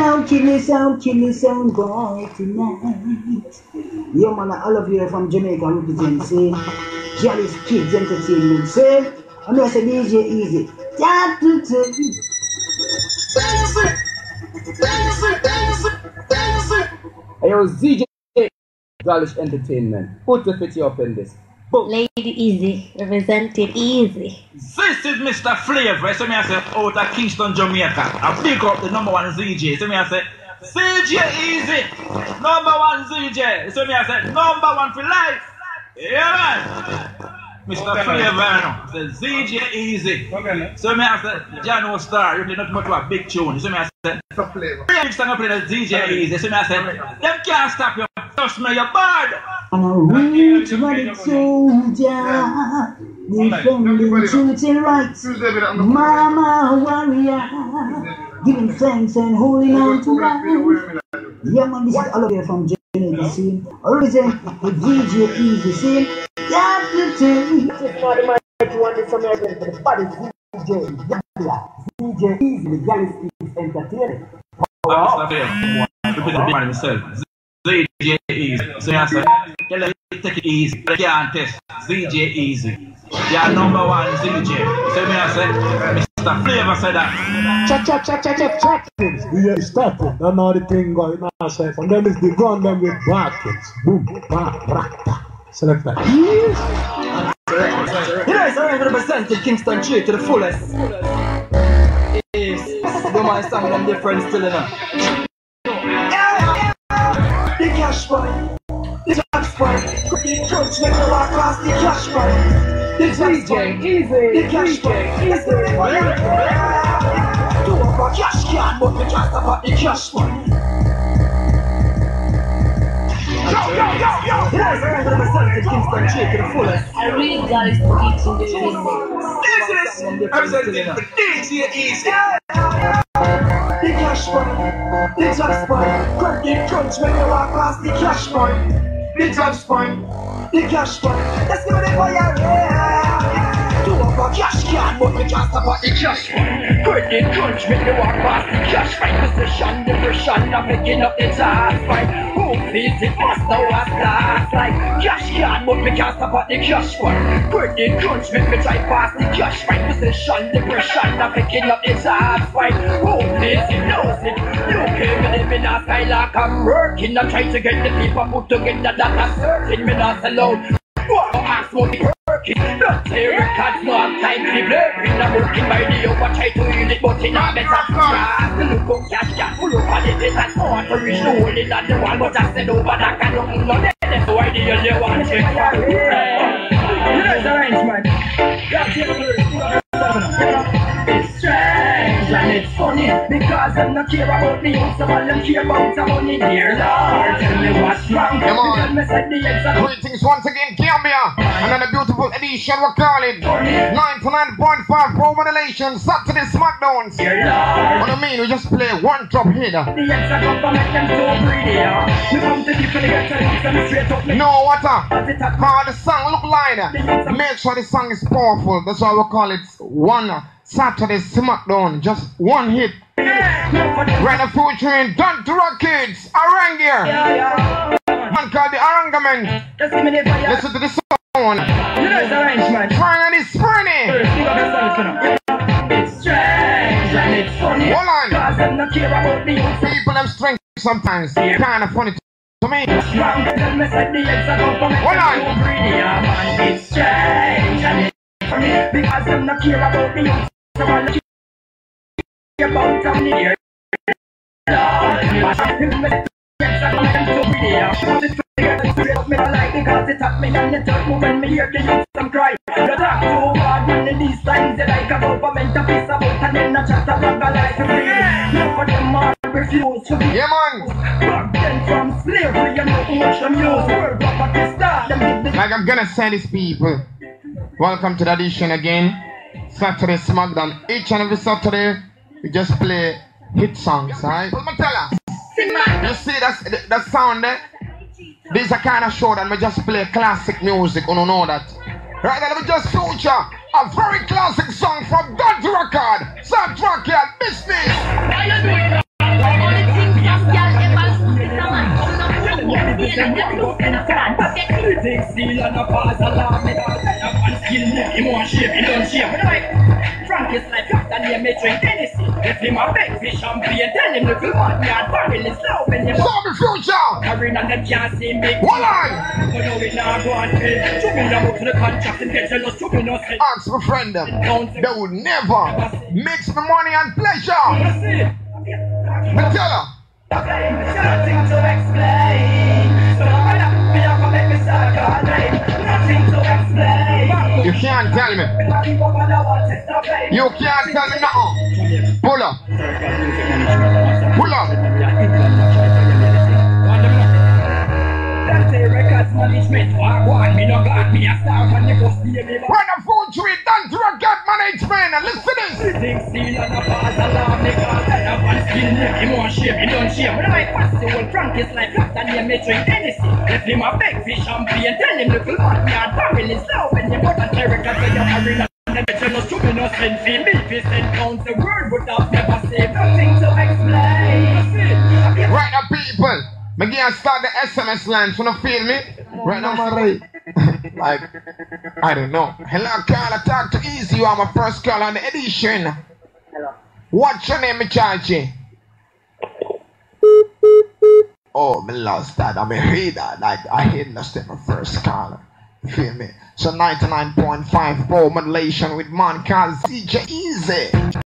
sound boy tonight. Yeah, man, I love you from Jamaica representing Jealous Kids Entertainment. Say, I'm going to say DJ Easy. Hey, yo, DJ Jealous Entertainment. Put the 50 up in this. Boom. Lady Easy, representing Easy. This is Mr. Flavor. So me I say out of Kingston, Jamaica. I pick up the #1 ZJ. So me I say ZJ Easy, #1 ZJ. So me I say #1 for life. Yeah, man. Mr. Flavor, the ZJ Easy. So me I say Jano Star. You not much of a big tune. So me I say Flavor. Big song play the ZJ Easy. So me I say them can't stop you. Trust me, you're bad. I'm a rich soldier, defending truth and rights. Mama warrior, giving thanks and holding on to life. Yeah, man, this is all of you from Jamaica scene. Origin with DJ Easy scene. Got to take. This is not the mic you want this American, but the body DJ Easy, the Jealous Kids Entertainment. ZJ Easy. So I say, tell them take it easy. They can't test. ZJ Easy. They are #1 ZJ. So me I say, Mr. Flavor said that. Check things. We are started. That's all the thing going on outside. And then it's the gun them with brackets. Boom, bam, rakta. Select that. Yes, I represent Kingston Tree to the fullest. Yes, no man song them different still enough. The cash boy, the cash boy, the coach make you walk past the cash boy. The DJ Easy, the cash boy, easy. Do up a cash can, but we can't stop at the cash boy. Yo! Yes, I represent Kingston Tree to the fullest. I really got it for teaching the Easy. This is representing for DJ Easy. The cash boy, the tax boy, crack the crunch when you walk past the cash boy. The tax boy, the cash boy, let's give it a fire, yeah. Do up a cash can, but we can't stop at the cash boy. Crack the crunch when you walk past the cash boy. Position, depression, I'm picking up the task boy. Who feels it must know what's last like cash can, but we can't stop at the cash boy. Crack the crunch, make me try past the cash boy. Position, depression, I'm picking up the task boy. Who feels it knows it. You can't believe in a style like I'm working. I'm trying to get the people put together that I'm certain. Me not alone. What ask what the working? Not say records, no have time to be blurring. I'm working by the over, try to heal it, but in a better class. The look of cash can full up on it. It's a smart to reach the hole in the wall, but I said over that can look no dead. So I did you want to check for it. Here's the arrangement. That's it. It's strange and it's funny because I'm not care about the youth, so all them care about the money. Dear Lord, tell me what's wrong. Greetings once again, Gambia. Another beautiful edition, we call it 99.5 Pro Modulation Saturday Smackdowns. What do you mean? We just play one drop hit. No, what how the song look like? Make sure the song is powerful. That's why we call it one Saturday Smackdown. Just one hit. Right now featuring Don't Rock Kids, Arangier. Man called the Arangaman. Listen to the song. Trying this Fernie. It's strange and it's funny. Hold on. Cause I'm not care about the youth. People have strength sometimes. Kind of funny to me. Hold on. It's strange and it's funny because I'm not care about the youth. So I'm not care about the money. Because it taught me and it taught me when me hear the youth some cry. The talk too hard when in these times they like a government a piece about and then a chat about the life of me. None of them all refuse to be. Yeah, man. Back then from slavery and no ocean use. World property star. Like I'm gonna say this, people. Welcome to the edition again. Saturday Smackdown. Each and every Saturday we just play hit songs, alright? You see that sound there? This is a kind of show that we just play classic music, you don't know that. Right now we just feature a very classic song from Dodge Record, Soundtrack Business. Sitting still and a pause alarm. Me not up and skill me. Him want shape, he don't shape. Me like Frank is like Captain name me drink Tennessee. If him a beg for champagne, tell him little man me and barrel is low when him Saw me future. carrying and them can't see me. Hold on. But now it now go and pay. To me now to the contract and get jealous. To me no say. Ask my friend them. They would never mix the money and pleasure. Me tell her. Nothing to explain. So me have to make me start all night. Nothing to explain. You can't tell me. You can't tell me nothing. Pull up. Pull up. Records management, walk me no got me a star when you go see me. When the food tree done to record management, and listen to this. Things still and a pause alarm, they can't have one skin, him want shape, he don't shape. When I pass the old Frank is like Captain name me drink Tennessee. If him a beg for champagne, tell him little man me a barrel is low. When you go to the records, when you're arena, and the jealous to me no send for me. If you send count the word, but I've never said nothing to explain. Right now, people. Me can start the SMS lines. You feel me? Right now, I'm right. Like, I don't know. Hello, Carl. I talk to Easy. You are my first call on the edition. Hello. What's your name, Chargy? Oh, me lost that. I heard that. Like, I heard lost in my first call. You feel me? So 99.5 pro modulation with man called CJ Easy.